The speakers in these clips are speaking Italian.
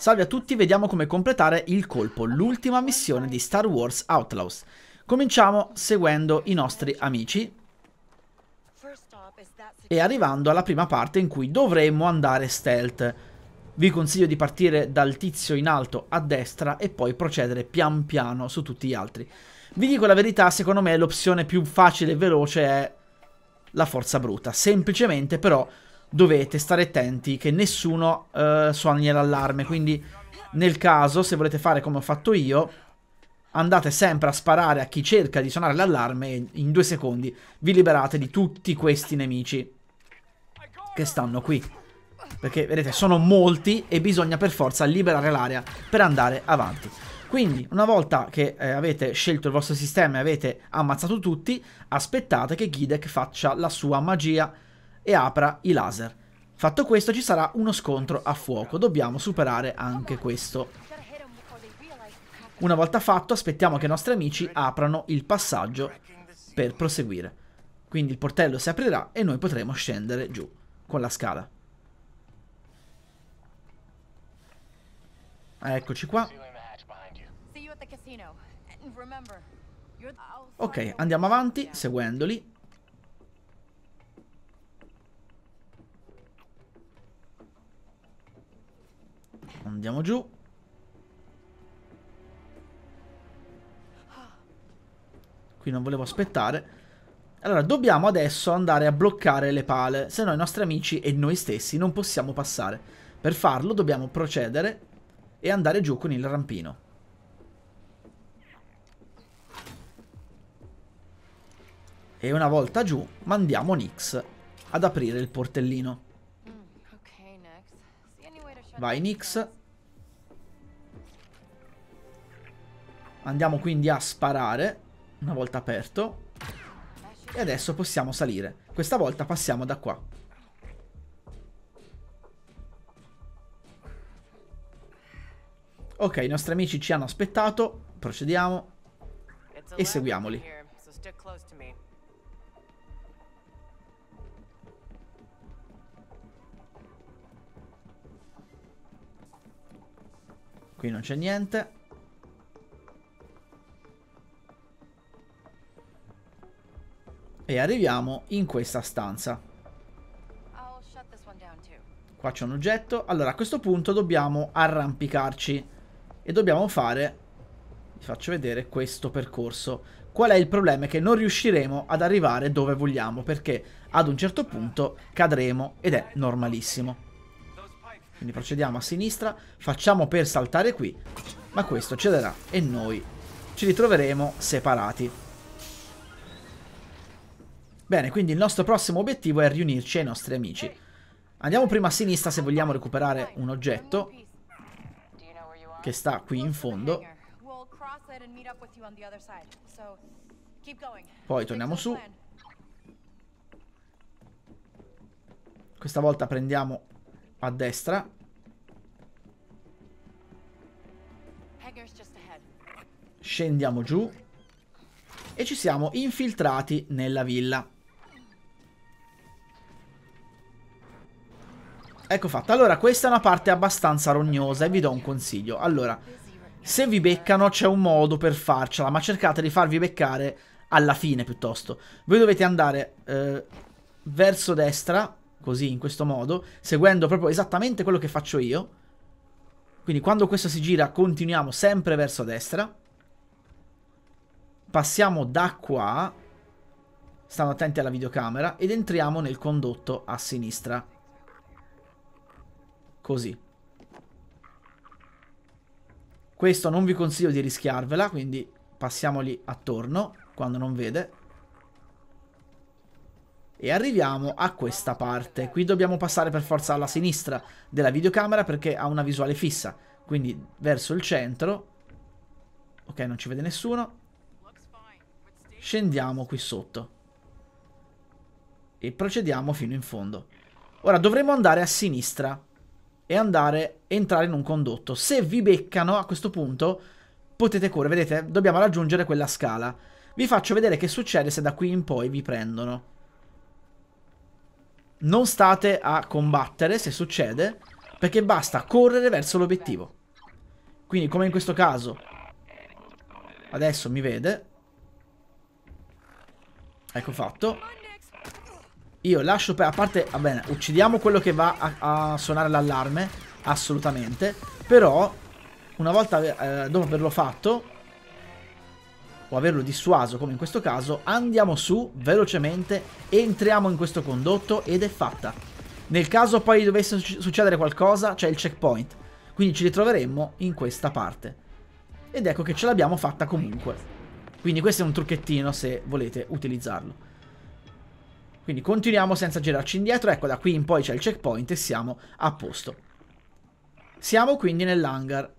Salve a tutti, vediamo come completare il colpo, l'ultima missione di Star Wars Outlaws. Cominciamo seguendo i nostri amici e arrivando alla prima parte in cui dovremmo andare stealth. Vi consiglio di partire dal tizio in alto a destra e poi procedere pian piano su tutti gli altri. Vi dico la verità, secondo me l'opzione più facile e veloce è la forza bruta. Semplicemente però dovete stare attenti che nessuno suoni l'allarme, quindi nel caso, se volete fare come ho fatto io, andate sempre a sparare a chi cerca di suonare l'allarme e in 2 secondi vi liberate di tutti questi nemici che stanno qui. Perché, vedete, sono molti e bisogna per forza liberare l'area per andare avanti. Quindi, una volta che avete scelto il vostro sistema e avete ammazzato tutti, aspettate che Gidek faccia la sua magia e apra i laser. Fatto questo ci sarà uno scontro a fuoco, dobbiamo superare anche questo. Una volta fatto aspettiamo che i nostri amici aprano il passaggio per proseguire. Quindi il portello si aprirà e noi potremo scendere giù con la scala. Eccoci qua. Ok, andiamo avanti seguendoli. Andiamo giù. Qui non volevo aspettare. Allora, dobbiamo adesso andare a bloccare le pale, se no i nostri amici e noi stessi non possiamo passare. Per farlo dobbiamo procedere e andare giù con il rampino. E una volta giù mandiamo Nix ad aprire il portellino. Vai Nix. Andiamo quindi a sparare una volta aperto. E adesso possiamo salire. Questa volta passiamo da qua. Ok, i nostri amici ci hanno aspettato. Procediamo e seguiamoli. Qui non c'è niente. E arriviamo in questa stanza. Qua c'è un oggetto. Allora a questo punto dobbiamo arrampicarci e dobbiamo fare, vi faccio vedere questo percorso. Qual è il problema? È che non riusciremo ad arrivare dove vogliamo, perché ad un certo punto cadremo ed è normalissimo. Quindi procediamo a sinistra, facciamo per saltare qui, ma questo cederà e noi ci ritroveremo separati. Bene, quindi il nostro prossimo obiettivo è riunirci ai nostri amici. Andiamo prima a sinistra se vogliamo recuperare un oggetto che sta qui in fondo. Poi torniamo su. Questa volta prendiamo a destra. Scendiamo giù. E ci siamo infiltrati nella villa. Ecco fatto. Allora, questa è una parte abbastanza rognosa e vi do un consiglio. Allora, se vi beccano c'è un modo per farcela, ma cercate di farvi beccare alla fine piuttosto. Voi dovete andare verso destra, così, in questo modo, seguendo proprio esattamente quello che faccio io. Quindi quando questo si gira continuiamo sempre verso destra. Passiamo da qua, stando attenti alla videocamera, ed entriamo nel condotto a sinistra. Così. Questo non vi consiglio di rischiarvela, quindi passiamoli attorno quando non vede. E arriviamo a questa parte. Qui dobbiamo passare per forza alla sinistra della videocamera perché ha una visuale fissa. Quindi verso il centro. Ok, non ci vede nessuno. Scendiamo qui sotto. E procediamo fino in fondo. Ora dovremo andare a sinistra e entrare in un condotto. Se vi beccano a questo punto potete correre, vedete? Dobbiamo raggiungere quella scala. Vi faccio vedere che succede se da qui in poi vi prendono. Non state a combattere se succede, perché basta correre verso l'obiettivo. Quindi come in questo caso, adesso mi vede. Ecco fatto. Io lascio a parte, va bene, uccidiamo quello che va a suonare l'allarme, assolutamente. Però, una volta dopo averlo fatto, o averlo dissuaso, come in questo caso, andiamo su velocemente, entriamo in questo condotto ed è fatta. Nel caso poi dovesse succedere qualcosa, c'è il checkpoint. Quindi ci ritroveremmo in questa parte. Ed ecco che ce l'abbiamo fatta comunque. Quindi questo è un trucchettino se volete utilizzarlo. Quindi continuiamo senza girarci indietro. Ecco, da qui in poi c'è il checkpoint e siamo a posto. Siamo quindi nell'hangar.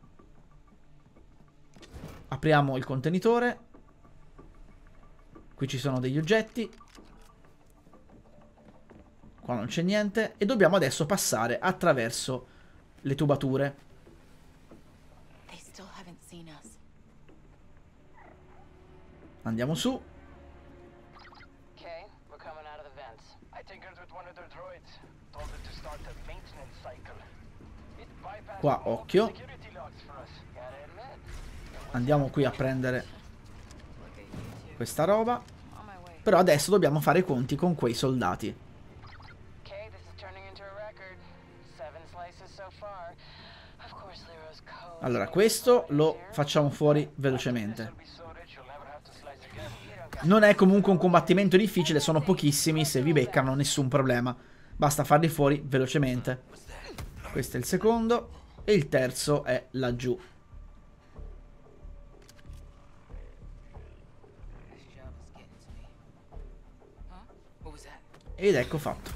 Apriamo il contenitore. Qui ci sono degli oggetti. Qua non c'è niente. E dobbiamo adesso passare attraverso le tubature. Andiamo su. Qua, occhio. Andiamo qui a prendere questa roba. Però adesso dobbiamo fare i conti con quei soldati. Allora, questo lo facciamo fuori velocemente. Non è comunque un combattimento difficile, sono pochissimi, se vi beccano nessun problema. Basta farli fuori velocemente. Questo è il secondo. E il terzo è laggiù. Ed ecco fatto.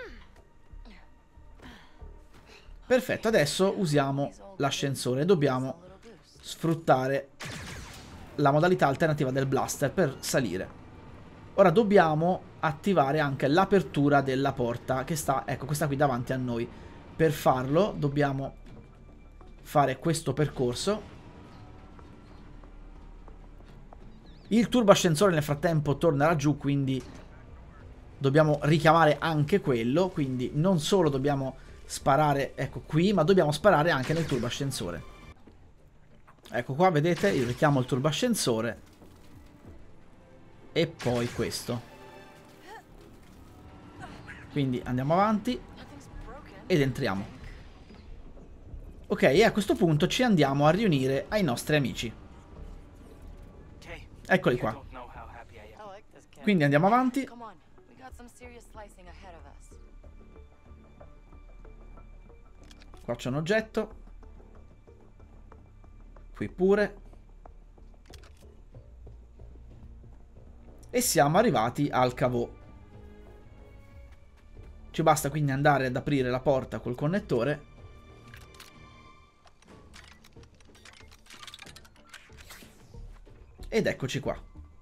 Perfetto, adesso usiamo l'ascensore. Dobbiamo sfruttare la modalità alternativa del blaster per salire. Ora dobbiamo attivare anche l'apertura della porta che sta, ecco, questa qui davanti a noi. Per farlo dobbiamo fare questo percorso. Il turbo ascensore nel frattempo tornerà giù, quindi dobbiamo richiamare anche quello. Quindi non solo dobbiamo sparare, ecco qui, ma dobbiamo sparare anche nel turbo ascensore. Ecco qua, vedete, io richiamo il turbo ascensore e poi questo. Quindi andiamo avanti ed entriamo. Ok, e a questo punto ci andiamo a riunire ai nostri amici. Eccoli qua. Quindi andiamo avanti. Qua c'è un oggetto. Qui pure. E siamo arrivati al cavò. Ci basta quindi andare ad aprire la porta col connettore. Ed eccoci qua.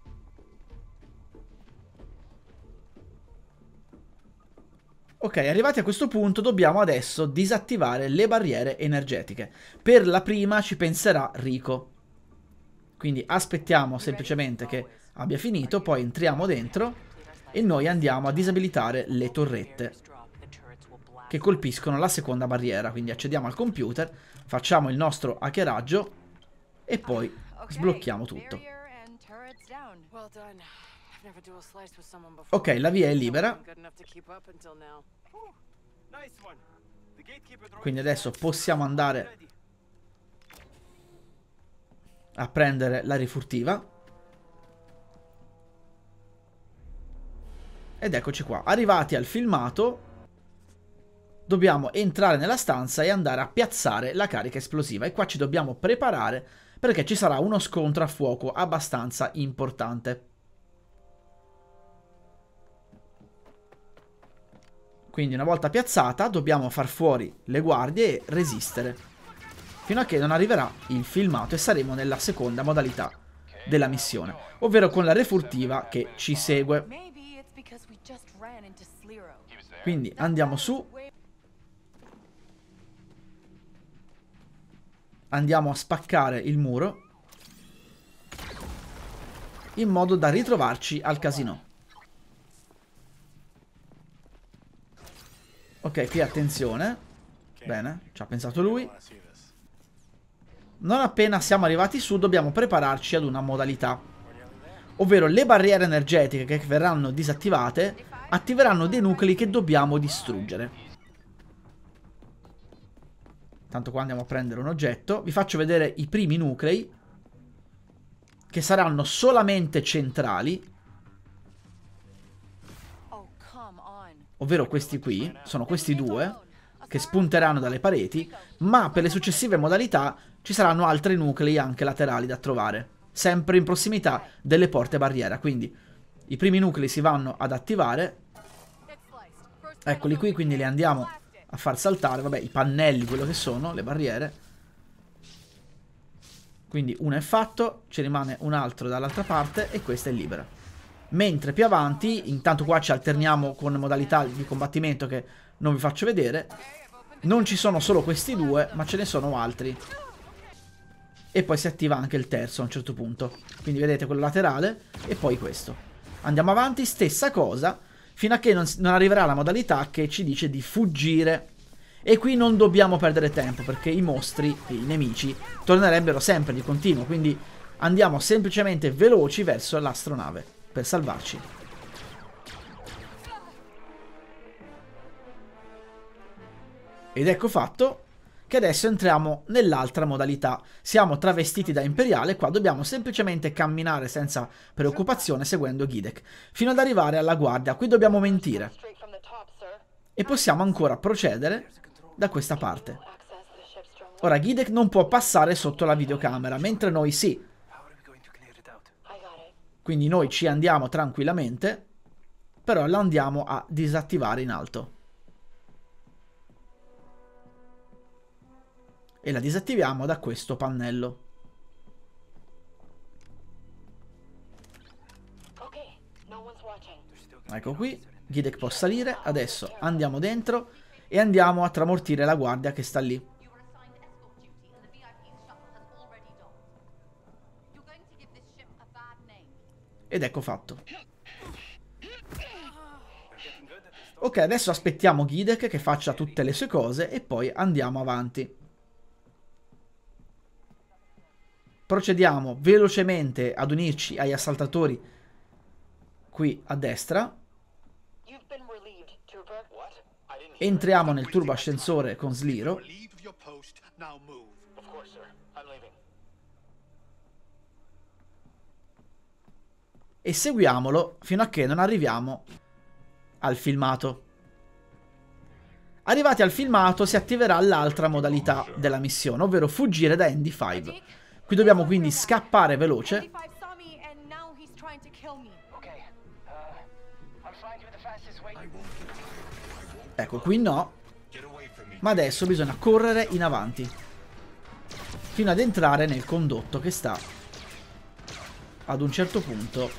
Ok, arrivati a questo punto dobbiamo adesso disattivare le barriere energetiche. Per la prima ci penserà Rico. Quindi aspettiamo semplicemente che abbia finito, poi entriamo dentro e noi andiamo a disabilitare le torrette che colpiscono la seconda barriera. Quindi accediamo al computer, facciamo il nostro hackeraggio e poi sblocchiamo tutto. Ok, la via è libera. Quindi adesso possiamo andare a prendere la rifurtiva. Ed eccoci qua. Arrivati al filmato, dobbiamo entrare nella stanza e andare a piazzare la carica esplosiva. E qua ci dobbiamo preparare perché ci sarà uno scontro a fuoco abbastanza importante. Quindi una volta piazzata dobbiamo far fuori le guardie e resistere fino a che non arriverà il filmato e saremo nella seconda modalità della missione, ovvero con la refurtiva che ci segue. Quindi andiamo su, andiamo a spaccare il muro in modo da ritrovarci al casino. Ok, qui attenzione. Bene, ci ha pensato lui. Non appena siamo arrivati su dobbiamo prepararci ad una modalità, ovvero le barriere energetiche che verranno disattivate attiveranno dei nuclei che dobbiamo distruggere. Tanto qua andiamo a prendere un oggetto. Vi faccio vedere i primi nuclei, che saranno solamente centrali, ovvero questi qui, sono questi due, che spunteranno dalle pareti, ma per le successive modalità ci saranno altri nuclei anche laterali da trovare, sempre in prossimità delle porte barriera, quindi i primi nuclei si vanno ad attivare, eccoli qui, quindi li andiamo a far saltare, vabbè, i pannelli, quello che sono, le barriere. Quindi uno è fatto, ci rimane un altro dall'altra parte e questa è libera. Mentre più avanti, intanto qua ci alterniamo con modalità di combattimento che non vi faccio vedere, non ci sono solo questi due, ma ce ne sono altri. E poi si attiva anche il terzo a un certo punto. Quindi vedete quello laterale e poi questo. Andiamo avanti, stessa cosa, fino a che non arriverà la modalità che ci dice di fuggire. E qui non dobbiamo perdere tempo, perché i mostri, i nemici, tornerebbero sempre di continuo. Quindi andiamo semplicemente veloci verso l'astronave per salvarci. Ed ecco fatto che adesso entriamo nell'altra modalità. Siamo travestiti da imperiale, qua dobbiamo semplicemente camminare senza preoccupazione seguendo Gidek, fino ad arrivare alla guardia. Qui dobbiamo mentire. E possiamo ancora procedere da questa parte. Ora Gidek non può passare sotto la videocamera, mentre noi sì. Quindi noi ci andiamo tranquillamente, però la andiamo a disattivare in alto. E la disattiviamo da questo pannello. Ecco qui, Gidek può salire, adesso andiamo dentro e andiamo a tramortire la guardia che sta lì. Ed ecco fatto. Ok, adesso aspettiamo Gidek che faccia tutte le sue cose e poi andiamo avanti. Procediamo velocemente ad unirci agli assaltatori qui a destra. Entriamo nel turbo ascensore con Sliro. E seguiamolo fino a che non arriviamo al filmato. Arrivati al filmato si attiverà l'altra modalità della missione, ovvero fuggire da ND5. Qui dobbiamo quindi scappare veloce. Ecco, qui no. Ma adesso bisogna correre in avanti fino ad entrare nel condotto che sta ad un certo punto.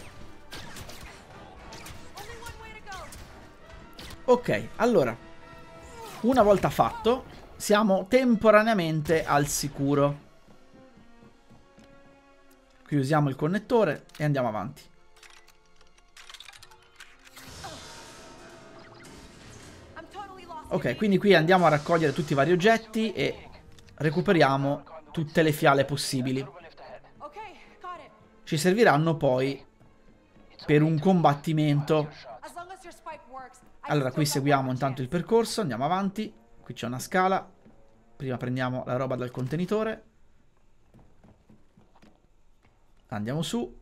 Ok, allora, una volta fatto, siamo temporaneamente al sicuro. Qui usiamo il connettore e andiamo avanti. Ok, quindi qui andiamo a raccogliere tutti i vari oggetti e recuperiamo tutte le fiale possibili. Ci serviranno poi per un combattimento. Allora, qui seguiamo intanto il percorso, andiamo avanti. Qui c'è una scala. Prima prendiamo la roba dal contenitore. Andiamo su.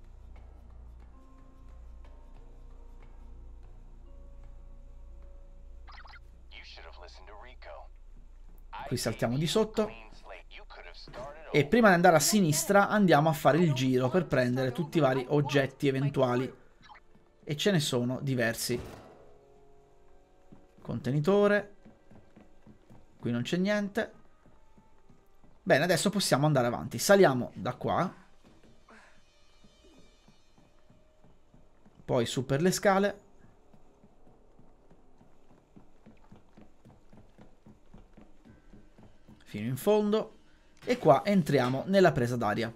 Qui saltiamo di sotto. E prima di andare a sinistra andiamo a fare il giro per prendere tutti i vari oggetti eventuali. E ce ne sono diversi. Contenitore. Qui non c'è niente. Bene, adesso possiamo andare avanti. Saliamo da qua. Poi su per le scale. Fino in fondo. E qua entriamo nella presa d'aria.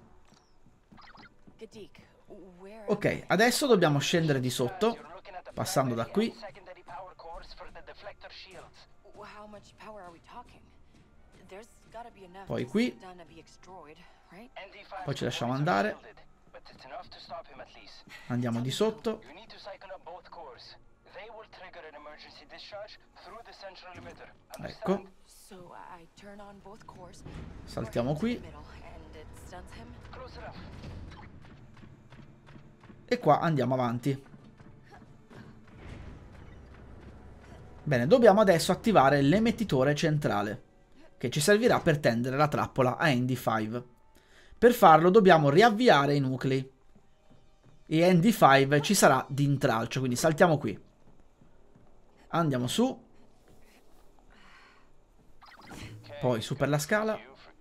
Ok, adesso dobbiamo scendere di sotto, passando da qui. Poi qui. Poi ci lasciamo andare. Andiamo di sotto. Ecco. Saltiamo qui. E qua andiamo avanti. Bene, dobbiamo adesso attivare l'emettitore centrale, che ci servirà per tendere la trappola a ND5. Per farlo dobbiamo riavviare i nuclei. E ND5 ci sarà di intralcio, quindi saltiamo qui. Andiamo su. Poi su per la scala.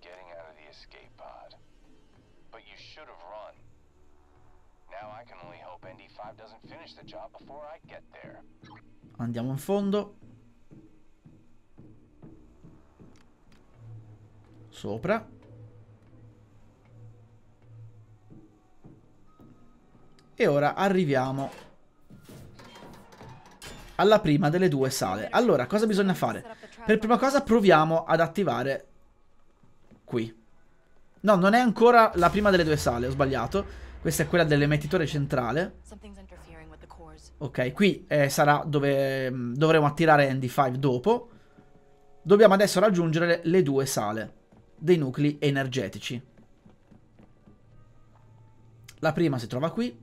Andiamo in fondo. Sopra. E ora arriviamo alla prima delle due sale. Allora, cosa bisogna fare? Per prima cosa proviamo ad attivare qui. No, non è ancora la prima delle due sale, ho sbagliato. Questa è quella dell'emettitore centrale. Ok, qui sarà dove dovremo attirare ND5 dopo. Dobbiamo adesso raggiungere le due sale dei nuclei energetici. La prima si trova qui.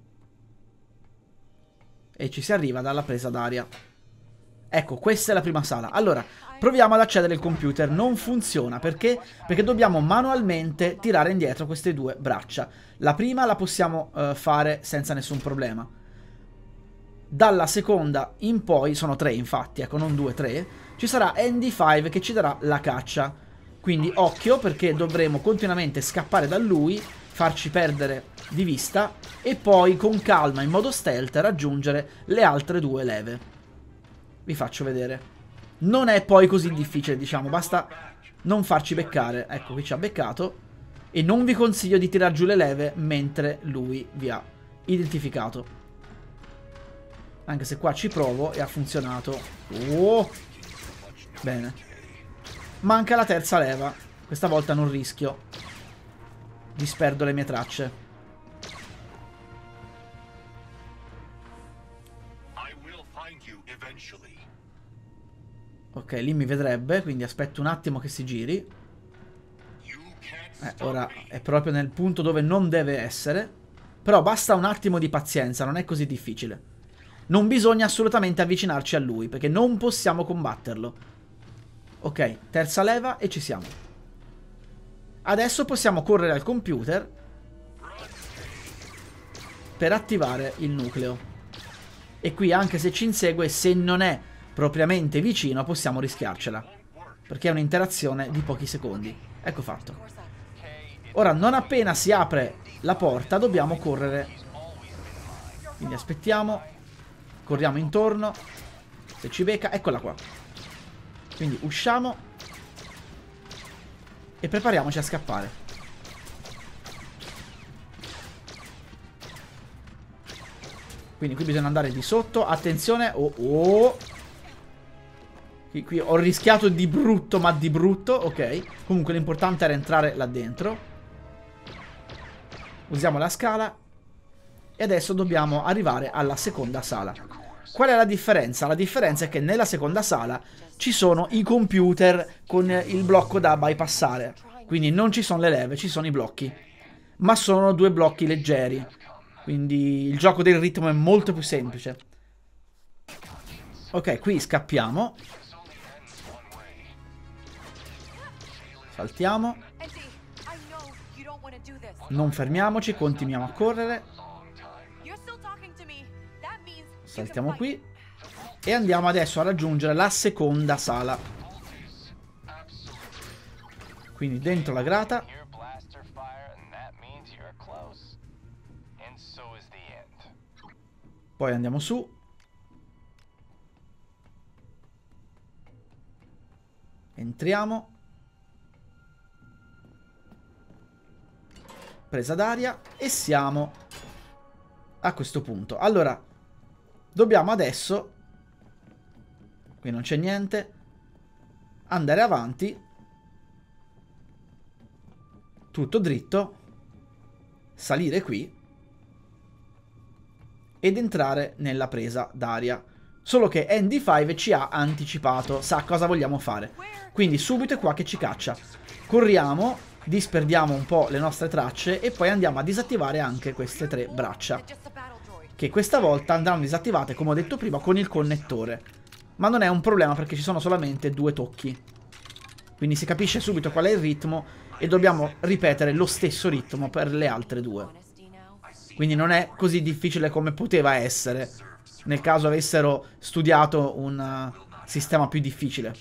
E ci si arriva dalla presa d'aria. Ecco, questa è la prima sala. Allora, proviamo ad accedere al computer. Non funziona, perché? Perché dobbiamo manualmente tirare indietro queste due braccia. La prima la possiamo fare senza nessun problema. Dalla seconda in poi, sono tre infatti, ecco, non due, tre, ci sarà ND5 che ci darà la caccia. Quindi occhio, perché dovremo continuamente scappare da lui, farci perdere di vista e poi con calma, in modo stealth, raggiungere le altre due leve. Vi faccio vedere. Non è poi così difficile, diciamo, basta non farci beccare. Ecco, qui ci ha beccato. E non vi consiglio di tirar giù le leve mentre lui vi ha identificato. Anche se qua ci provo e ha funzionato. Oh! Bene. Manca la terza leva. Questa volta non rischio. Disperdo le mie tracce. Ok, lì mi vedrebbe, quindi aspetto un attimo che si giri. Ora è proprio nel punto dove non deve essere. Però basta un attimo di pazienza, non è così difficile. Non bisogna assolutamente avvicinarci a lui, perché non possiamo combatterlo. Ok, terza leva e ci siamo. Adesso possiamo correre al computer per attivare il nucleo. E qui, anche se ci insegue, se non è propriamente vicino, possiamo rischiarcela, perché è un'interazione di pochi secondi. Ecco fatto. Ora, non appena si apre la porta, dobbiamo correre. Quindi aspettiamo. Corriamo intorno. Se ci becca, eccola qua. Quindi usciamo e prepariamoci a scappare. Quindi qui bisogna andare di sotto. Attenzione. Oh, oh. Qui ho rischiato di brutto, ma di brutto. Ok. Comunque l'importante era entrare là dentro. Usiamo la scala. E adesso dobbiamo arrivare alla seconda sala. Qual è la differenza? La differenza è che nella seconda sala ci sono i computer con il blocco da bypassare. Quindi non ci sono le leve, ci sono i blocchi. Ma sono due blocchi leggeri. Quindi il gioco del ritmo è molto più semplice. Ok, qui scappiamo. Saltiamo. Non fermiamoci, continuiamo a correre. Saltiamo qui. E andiamo adesso a raggiungere la seconda sala. Quindi dentro la grata. Poi andiamo su. Entriamo. Presa d'aria. E siamo a questo punto. Allora, dobbiamo adesso, qui non c'è niente, andare avanti, tutto dritto, salire qui ed entrare nella presa d'aria. Solo che ND5 ci ha anticipato, sa cosa vogliamo fare. Quindi subito è qua che ci caccia. Corriamo, disperdiamo un po' le nostre tracce e poi andiamo a disattivare anche queste 3 braccia, che questa volta andranno disattivate, come ho detto prima, con il connettore. Ma non è un problema perché ci sono solamente 2 tocchi. Quindi si capisce subito qual è il ritmo e dobbiamo ripetere lo stesso ritmo per le altre 2. Quindi non è così difficile come poteva essere nel caso avessero studiato un sistema più difficile.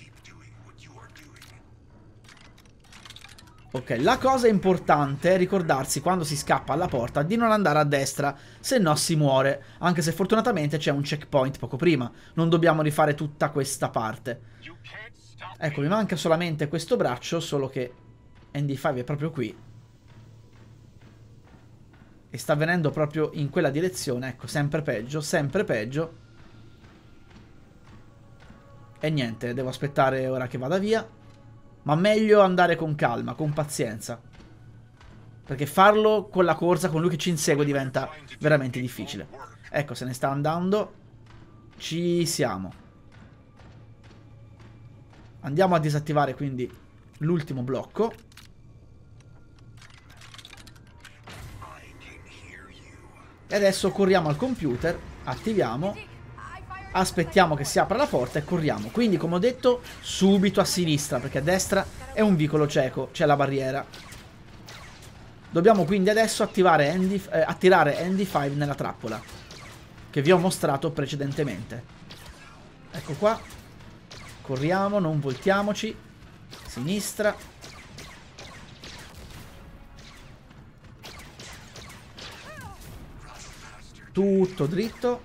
Ok, la cosa importante è ricordarsi quando si scappa alla porta di non andare a destra, se no si muore, anche se fortunatamente c'è un checkpoint poco prima, non dobbiamo rifare tutta questa parte. Ecco, mi manca solamente questo braccio, solo che ND5 è proprio qui e sta venendo proprio in quella direzione. Ecco, sempre peggio, sempre peggio. E niente, devo aspettare ora che vada via. Ma meglio andare con calma, con pazienza, perché farlo con la corsa, con lui che ci insegue, diventa veramente difficile. Ecco, se ne sta andando. Ci siamo. Andiamo a disattivare quindi l'ultimo blocco. E adesso corriamo al computer, attiviamo, aspettiamo che si apra la porta e corriamo. Quindi, come ho detto, subito a sinistra, perché a destra è un vicolo cieco, c'è la barriera. Dobbiamo quindi adesso attirare ND5 nella trappola che vi ho mostrato precedentemente. Ecco qua. Corriamo, non voltiamoci. Sinistra. Tutto dritto.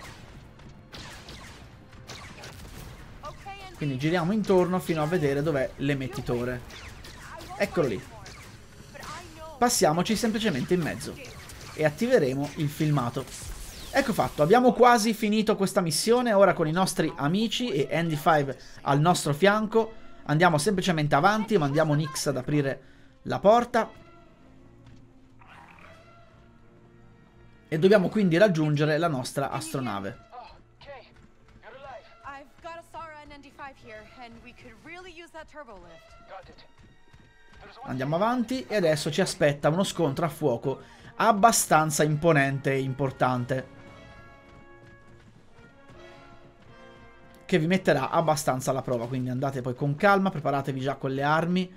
Quindi giriamo intorno fino a vedere dov'è l'emettitore. Eccolo lì. Passiamoci semplicemente in mezzo e attiveremo il filmato. Ecco fatto, abbiamo quasi finito questa missione. Ora con i nostri amici e ND5 al nostro fianco andiamo semplicemente avanti, mandiamo Nix ad aprire la porta e dobbiamo quindi raggiungere la nostra astronave. Andiamo avanti e adesso ci aspetta uno scontro a fuoco abbastanza imponente e importante, che vi metterà abbastanza alla prova. Quindi andate poi con calma, preparatevi già con le armi.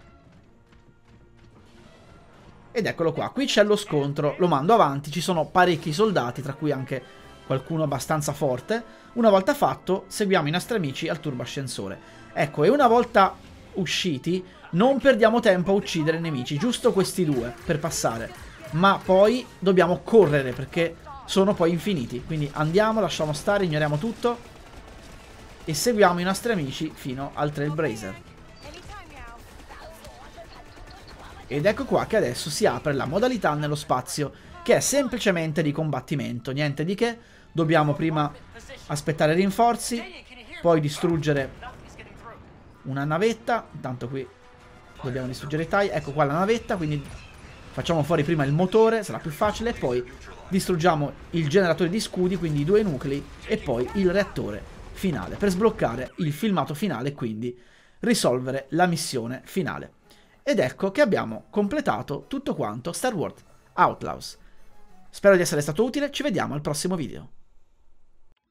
Ed eccolo qua, qui c'è lo scontro, lo mando avanti, ci sono parecchi soldati, tra cui anche qualcuno abbastanza forte. Una volta fatto, seguiamo i nostri amici al turbascensore. Ecco, e una volta usciti, non perdiamo tempo a uccidere i nemici, giusto questi 2 per passare. Ma poi dobbiamo correre, perché sono poi infiniti. Quindi andiamo, lasciamo stare, ignoriamo tutto e seguiamo i nostri amici fino al Trailblazer. Ed ecco qua che adesso si apre la modalità nello spazio, che è semplicemente di combattimento, niente di che. Dobbiamo prima aspettare rinforzi, poi distruggere una navetta. Intanto qui dobbiamo distruggere i TIE. Ecco qua la navetta, quindi facciamo fuori prima il motore, sarà più facile, poi distruggiamo il generatore di scudi, quindi i 2 nuclei, e poi il reattore finale, per sbloccare il filmato finale e quindi risolvere la missione finale. Ed ecco che abbiamo completato tutto quanto Star Wars Outlaws. Spero di essere stato utile, ci vediamo al prossimo video.